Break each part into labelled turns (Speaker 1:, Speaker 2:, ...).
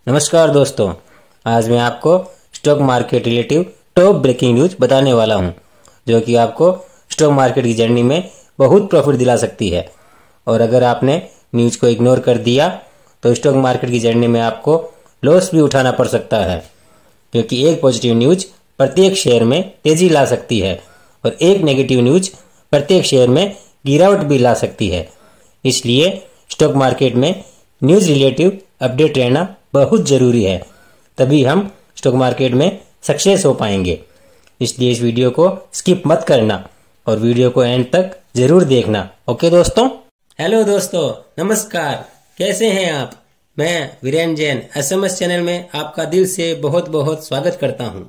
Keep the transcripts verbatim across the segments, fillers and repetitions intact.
Speaker 1: नमस्कार दोस्तों, आज मैं आपको stock market relative top breaking news बताने वाला हूं, जो कि आपको स्टॉक मार्केट की जर्नी में बहुत प्रॉफिट दिला सकती है। और अगर आपने न्यूज को इग्नोर कर दिया तो स्टॉक मार्केट की जर्नी में आपको लॉस भी उठाना पड़ सकता है, क्योंकि एक पॉजिटिव न्यूज प्रत्येक शेयर में तेजी ला सकती है और एक नेगेटिव न्यूज प्रत्येक शेयर में गिरावट भी ला सकती है। इसलिए स्टॉक मार्केट में न्यूज रिलेटिव अपडेट रहना बहुत जरूरी है, तभी हम स्टॉक मार्केट में सक्सेस हो पाएंगे। इसलिए इस वीडियो को स्किप मत करना और वीडियो को एंड तक जरूर देखना। ओके दोस्तों। हेलो दोस्तों, नमस्कार, कैसे हैं आप? मैं वीरेन जैन एसएमएस चैनल में आपका दिल से बहुत बहुत स्वागत करता हूं।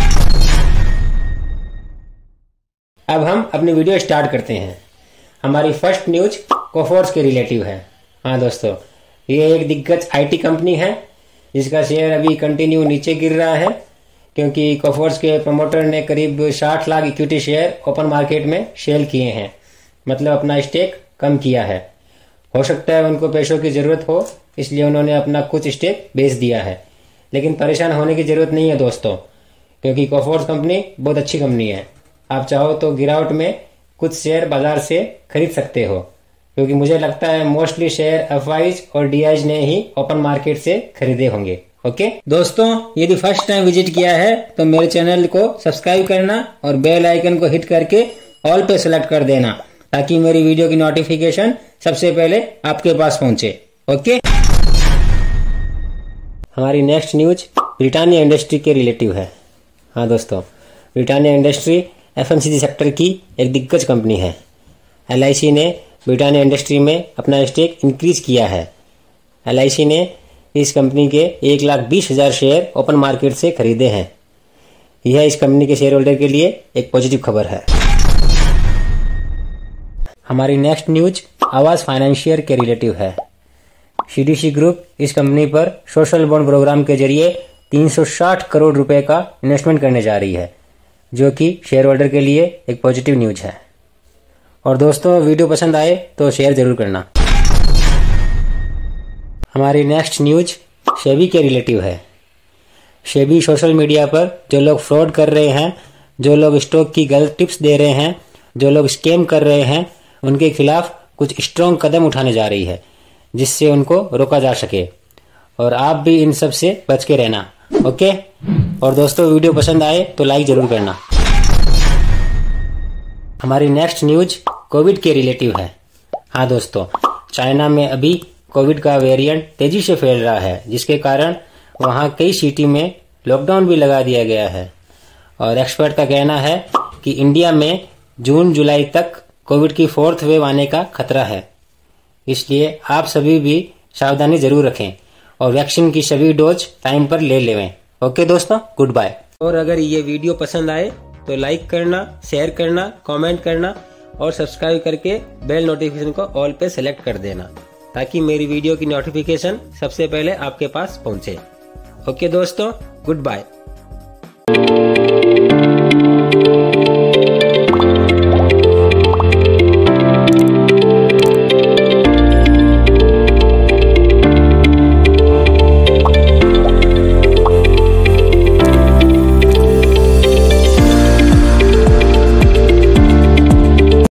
Speaker 1: अब हम अपनी वीडियो स्टार्ट करते हैं। हमारी फर्स्ट न्यूज कोफोर्ज के रिलेटिव है। हाँ दोस्तों, ये एक दिग्गज आईटी कंपनी है जिसका शेयर अभी कंटिन्यू नीचे गिर रहा है, क्योंकि कोफोर्ज के प्रमोटर ने करीब साठ lakh equity share open market में सेल किए हैं, मतलब अपना स्टेक कम किया है। हो सकता है उनको पैसों की जरूरत हो, इसलिए उन्होंने अपना कुछ स्टेक बेच दिया है। लेकिन परेशान होने की जरूरत नहीं है दोस्तों, क्योंकि कोफोर्ज कंपनी बहुत अच्छी कंपनी है। आप चाहो तो गिरावट में कुछ शेयर बाजार से खरीद सकते हो, क्योंकि मुझे लगता है मोस्टली शेयर एफआईज और डीआईज ने ही ओपन मार्केट से खरीदे होंगे। ओके दोस्तों, यदि फर्स्ट टाइम विजिट किया है तो मेरे चैनल को सब्सक्राइब करना और बेल आइकन को हिट करके ऑल पे सेलेक्ट कर देना, ताकि मेरी वीडियो की नोटिफिकेशन सबसे पहले आपके पास पहुंचे। ओके। हमारी नेक्स्ट न्यूज ब्रिटानिया इंडस्ट्री के रिलेटिव है। हाँ दोस्तों, ब्रिटानिया इंडस्ट्री एफएमसीजी सेक्टर की एक दिग्गज कंपनी है। एलआईसी ने ब्रिटानिया इंडस्ट्री में अपना स्टेक इंक्रीज किया है। एलआईसी ने इस कंपनी के एक लाख बीस हजार शेयर ओपन मार्केट से खरीदे हैं। यह इस कंपनी के शेयर होल्डर के लिए एक पॉजिटिव खबर है। हमारी नेक्स्ट न्यूज आवाज फाइनेंशियर के रिलेटिव है। सीडीसी ग्रुप इस कंपनी पर सोशल बॉन्ड प्रोग्राम के जरिए तीन सौ साठ करोड़ रुपए का इन्वेस्टमेंट करने जा रही है, जो कि शेयर होल्डर के लिए एक पॉजिटिव न्यूज है। और दोस्तों, वीडियो पसंद आए तो शेयर जरूर करना। हमारी नेक्स्ट न्यूज सेबी के रिलेटिव है। सेबी सोशल मीडिया पर जो लोग फ्रॉड कर रहे हैं, जो लोग स्टॉक की गलत टिप्स दे रहे हैं, जो लोग स्कैम कर रहे हैं, उनके खिलाफ कुछ स्ट्रॉन्ग कदम उठाने जा रही है, जिससे उनको रोका जा सके। और आप भी इन सब से बच के रहना। ओके। और दोस्तों, वीडियो पसंद आए तो लाइक जरूर करना। हमारी नेक्स्ट न्यूज कोविड के रिलेटिव है। हाँ दोस्तों, चाइना में अभी कोविड का वेरिएंट तेजी से फैल रहा है, जिसके कारण वहाँ कई सिटी में लॉकडाउन भी लगा दिया गया है। और एक्सपर्ट का कहना है कि इंडिया में जून जुलाई तक कोविड की फोर्थ वेव आने का खतरा है। इसलिए आप सभी भी सावधानी जरूर रखें और वैक्सीन की सभी डोज टाइम पर ले लेवें। ओके दोस्तों, गुड बाय। और अगर ये वीडियो पसंद आए तो लाइक करना, शेयर करना, कमेंट करना और सब्सक्राइब करके बेल नोटिफिकेशन को ऑल पे सेलेक्ट कर देना, ताकि मेरी वीडियो की नोटिफिकेशन सबसे पहले आपके पास पहुंचे। ओके दोस्तों, गुड बाय।